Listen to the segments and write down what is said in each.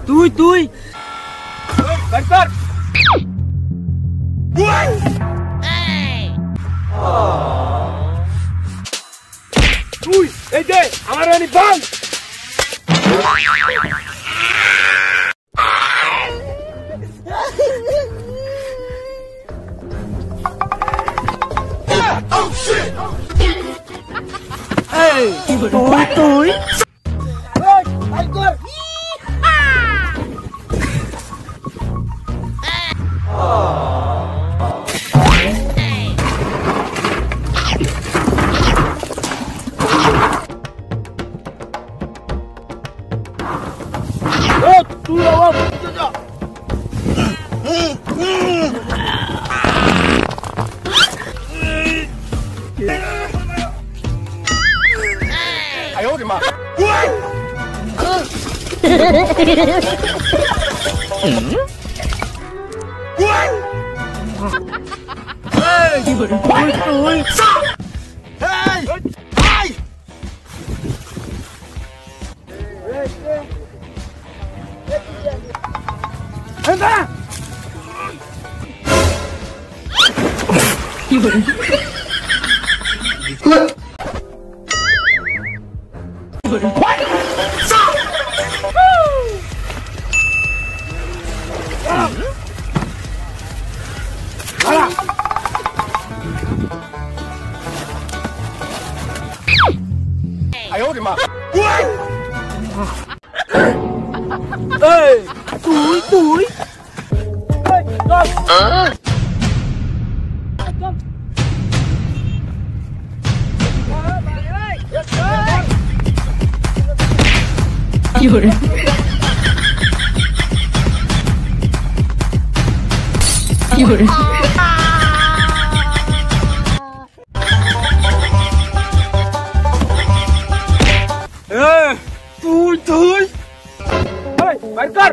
তুই ডাক্তার তুই এই যে আমার রানী বাল তুই 哎呦我的妈！哎呦我的妈！哎，对，哎，干！ 有人。有人。 তুই বাইর কর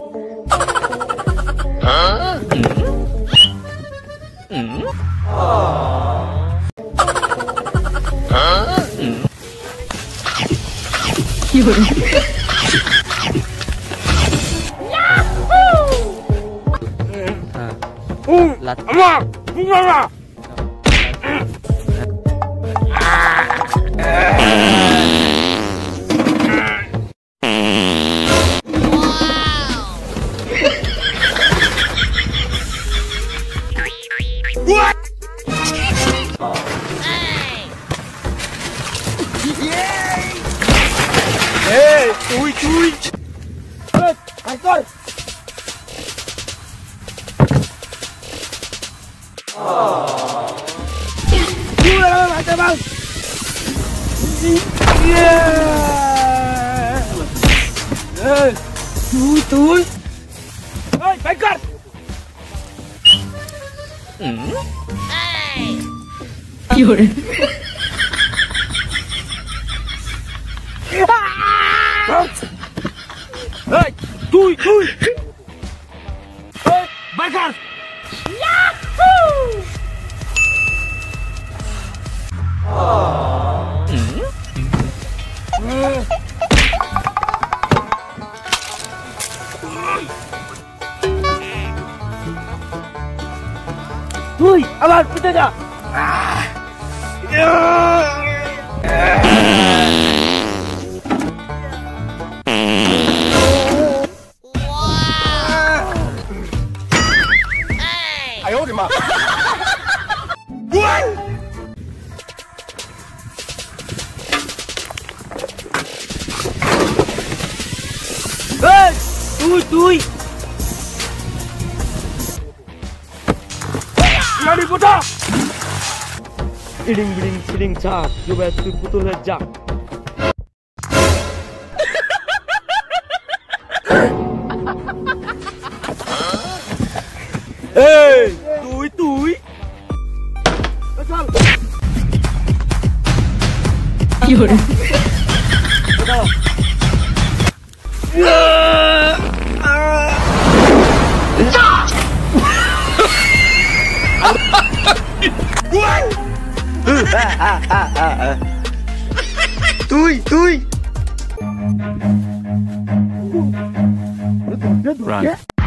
有人。 Ama, bunlara. What? Hey, তুই Michael. Túi ơi phải cắt 有人 ơi túi ơi phải cắt Uy, abar, kita dah. Ayo, di mana? Hey, tuй. Jadi putar. Iding cak, coba tuh putus aja. Hey, tuй. Betul. 有人。 Betul. Túi Run.